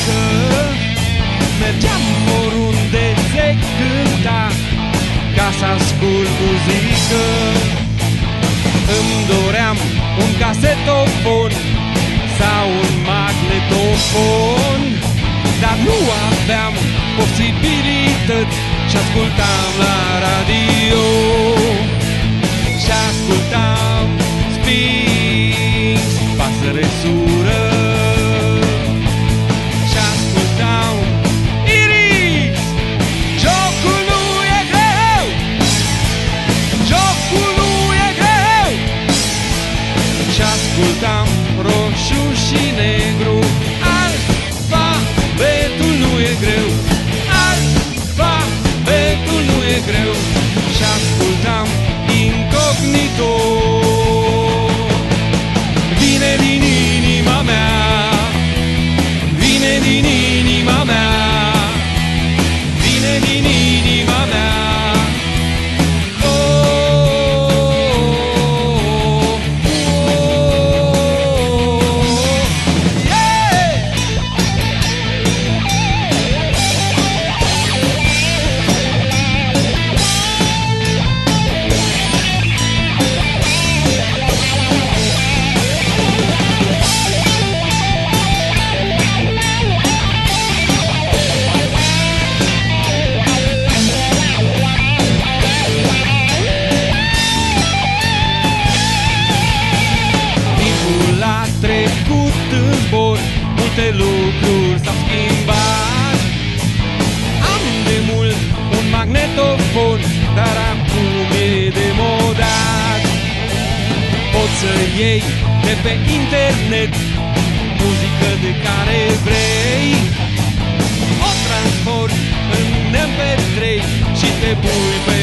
mică, mergeam oriunde se cânta, ca să ascult muzică. Îmi doream un casetofon sau un magnetofon, dar nu aveam posibilități și ascultam la radio. Și ascultam Sphinx, pasăre sură. Și ascultam Iris, jocul nu e greu, jocul nu e greu. Și ascultam Roșu și Negru, alfabetul nu e greu, alfabetul nu e greu. Și ascultam Incognito. Vine din inima mea, vine din inima mea, vine din inima mea. Oh, yeah! Trecut în zbor, multe lucruri s-au schimbat. Am de mult un magnetofon, dar acum e demodat. Poți să iei de pe internet muzică de care vrei, o transformi în MP3 și te pui pe